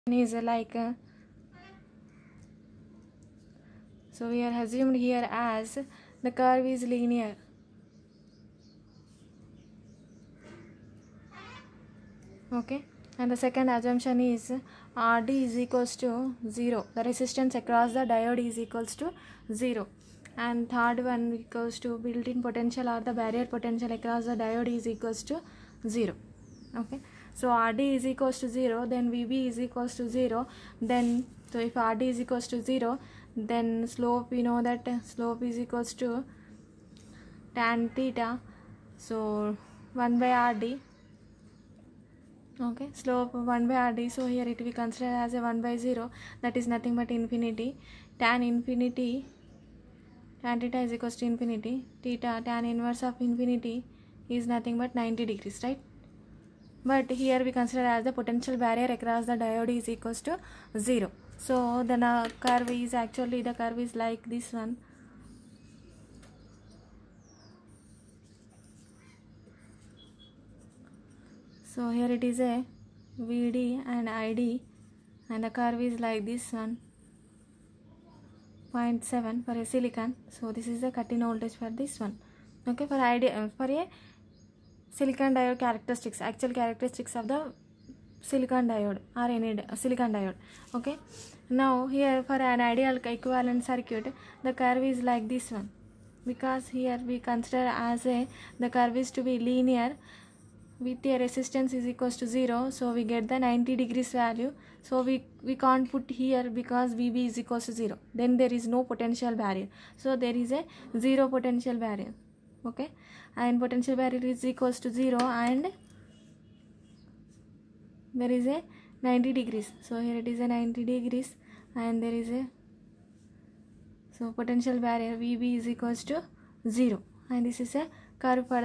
is like so we are assumed here as the curve is linear. Okay, and the second assumption is RD is equals to 0. The resistance across the diode is equals to 0. And third one equals to built-in potential or the barrier potential across the diode is equals to 0. Okay, so RD is equals to 0, then VB is equals to 0. Then so if RD is equals to 0, then slope, we know that slope is equals to tan theta, so 1 by RD. Okay, slope 1 by RD, so here it will be considered as a 1 by 0, that is nothing but infinity. Tan infinity, tan theta is equals to infinity, theta tan inverse of infinity is nothing but 90 degrees, right? But here we consider as the potential barrier across the diode is equals to 0. So the curve is actually, the curve is like this one. So here it is a VD and ID, and the curve is like this one, 0.7 for a silicon. So this is the cut-in voltage for this one. Okay, for a silicon diode characteristics, actual characteristics of the silicon diode or any silicon diode. Okay, now here for an ideal equivalent circuit, the curve is like this one, because here we consider as the curve is to be linear with a resistance is equals to 0, so we get the 90 degrees value. So we can't put here because VB is equals to 0, then there is no potential barrier, so there is a 0 potential barrier. Okay, and potential barrier is equals to 0 and there is a 90 degrees, so here it is a 90 degrees and there is a, so potential barrier VB is equals to 0, and this is a curve for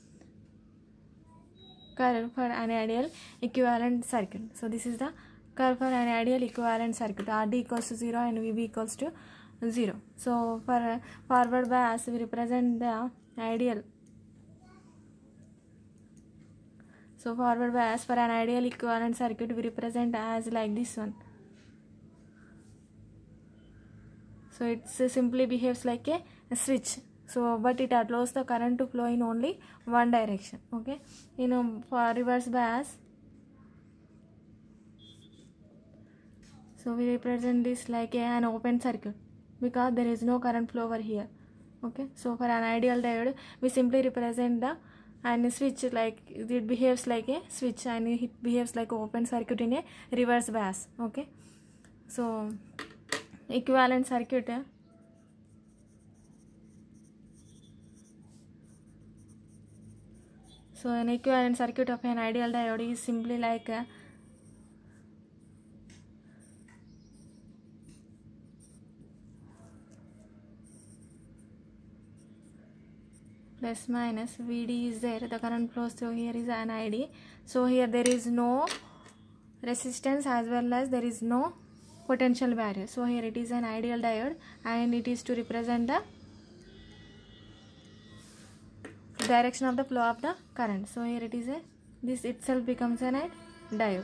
an ideal equivalent circuit. So this is the curve for an ideal equivalent circuit, RD equals to 0 and VB equals to 0. So for forward bias we represent the ideal. So forward bias for an ideal equivalent circuit we represent as like this one. So it simply behaves like a switch. So but it allows the current to flow in only one direction. Okay, for reverse bias, so we represent this like an open circuit because there is no current flow over here. Okay, so for an ideal diode we simply represent the and switch, like it behaves like a switch and it behaves like an open circuit in a reverse bias. Okay, so equivalent circuit, so an equivalent circuit of an ideal diode is simply like plus minus VD is there, the current flows through here is an ID. So here there is no resistance as well as there is no potential barrier. So here it is an ideal diode and it is to represent the direction of the flow of the current. So here it is this itself becomes an diode.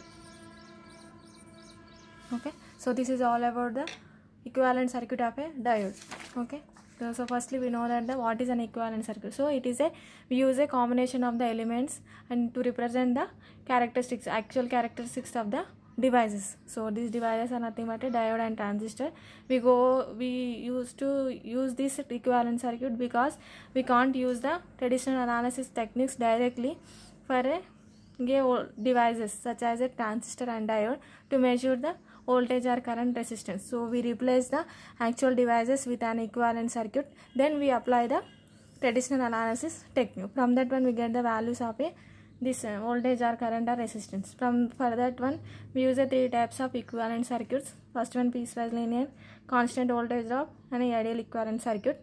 Okay, so this is all about the equivalent circuit of a diode. Okay, so firstly we know that what is an equivalent circuit. So it is we use a combination of the elements and to represent the characteristics, actual characteristics of the devices. So these devices are nothing but a diode and transistor. We used to use this equivalent circuit because we can't use the traditional analysis techniques directly for devices such as a transistor and diode to measure the voltage or current resistance. So we replace the actual devices with an equivalent circuit, then we apply the traditional analysis technique. From that one we get the values of this voltage or current or resistance. For that one we use the three types of equivalent circuits. First one, piecewise linear, constant voltage drop, and a ideal equivalent circuit.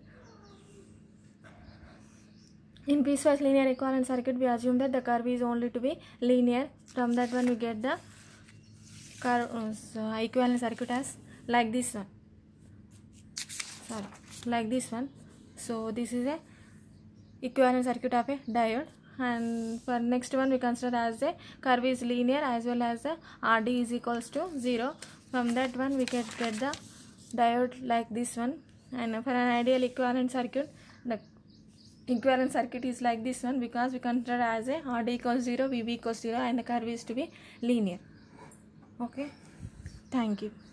In piecewise linear equivalent circuit we assume that the curve is only to be linear. From that one we get the curve equivalent circuit as like this one, like this one. So this is a equivalent circuit of a diode. and for next one we consider as a curve is linear as well as the RD is equals to 0. From that one we can get the diode like this one. And for an ideal equivalent circuit, the equivalent circuit is like this one, because we consider as a RD equals 0, VB equals 0, and the curve is to be linear. Okay, thank you.